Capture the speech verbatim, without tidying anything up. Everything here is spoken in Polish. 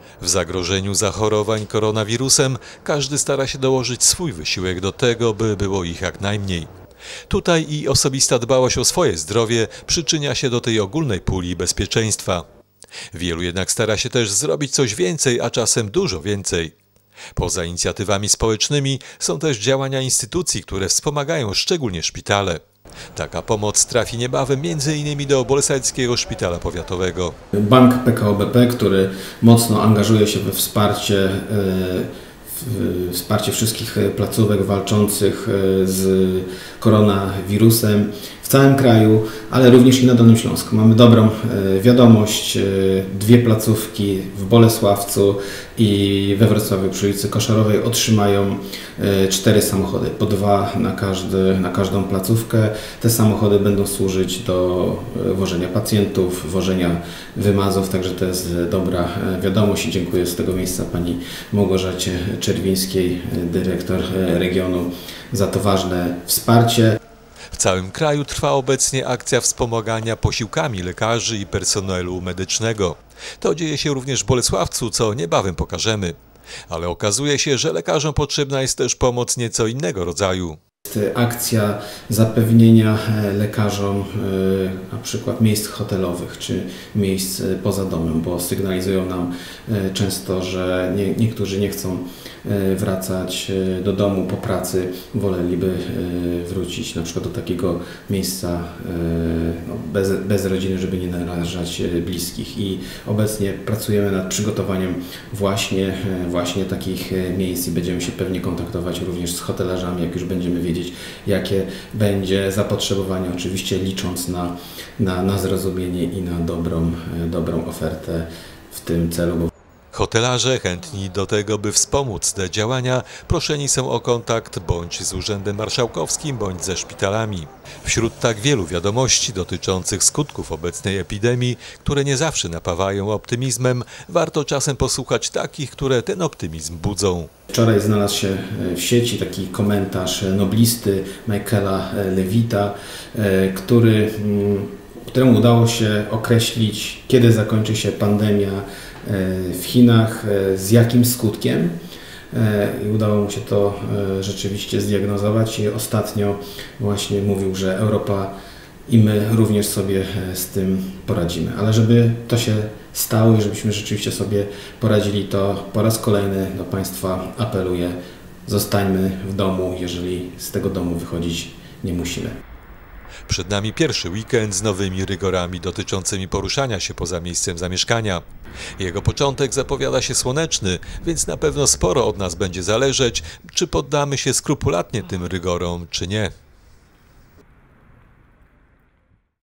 W zagrożeniu zachorowań koronawirusem każdy stara się dołożyć swój wysiłek do tego, by było ich jak najmniej. Tutaj i osobista dbałość o swoje zdrowie przyczynia się do tej ogólnej puli bezpieczeństwa. Wielu jednak stara się też zrobić coś więcej, a czasem dużo więcej. Poza inicjatywami społecznymi są też działania instytucji, które wspomagają szczególnie szpitale. Taka pomoc trafi niebawem między innymi do Bolesławskiego Szpitala Powiatowego. Bank P K O B P, który mocno angażuje się we wsparcie, w wsparcie wszystkich placówek walczących z koronawirusem w całym kraju, ale również i na Dolnym Śląsku. Mamy dobrą wiadomość, dwie placówki w Bolesławcu i we Wrocławiu przy ulicy Koszarowej otrzymają cztery samochody, po dwa na, każdy, na każdą placówkę. Te samochody będą służyć do wożenia pacjentów, wożenia wymazów, także to jest dobra wiadomość i dziękuję z tego miejsca pani Małgorzacie Czerwińskiej, dyrektor regionu, za to ważne wsparcie. W całym kraju trwa obecnie akcja wspomagania posiłkami lekarzy i personelu medycznego. To dzieje się również w Bolesławcu, co niebawem pokażemy. Ale okazuje się, że lekarzom potrzebna jest też pomoc nieco innego rodzaju. Akcja zapewnienia lekarzom na przykład miejsc hotelowych czy miejsc poza domem, bo sygnalizują nam często, że nie, niektórzy nie chcą wracać do domu po pracy, woleliby wrócić na przykład do takiego miejsca no, bez, bez rodziny, żeby nie narażać bliskich. I obecnie pracujemy nad przygotowaniem właśnie, właśnie takich miejsc i będziemy się pewnie kontaktować również z hotelarzami, jak już będziemy wiedzieć, jakie będzie zapotrzebowanie, oczywiście licząc na, na, na zrozumienie i na dobrą, dobrą ofertę w tym celu. Hotelarze chętni do tego, by wspomóc te działania, proszeni są o kontakt bądź z Urzędem Marszałkowskim, bądź ze szpitalami. Wśród tak wielu wiadomości dotyczących skutków obecnej epidemii, które nie zawsze napawają optymizmem, warto czasem posłuchać takich, które ten optymizm budzą. Wczoraj znalazł się w sieci taki komentarz noblisty Michaela Levita, który, któremu udało się określić, kiedy zakończy się pandemia w Chinach, z jakim skutkiem. I udało mu się to rzeczywiście zdiagnozować i ostatnio właśnie mówił, że Europa i my również sobie z tym poradzimy. Ale żeby to się stało i żebyśmy rzeczywiście sobie poradzili, to po raz kolejny do Państwa apeluję: zostańmy w domu, jeżeli z tego domu wychodzić nie musimy. Przed nami pierwszy weekend z nowymi rygorami dotyczącymi poruszania się poza miejscem zamieszkania. Jego początek zapowiada się słoneczny, więc na pewno sporo od nas będzie zależeć, czy poddamy się skrupulatnie tym rygorom, czy nie.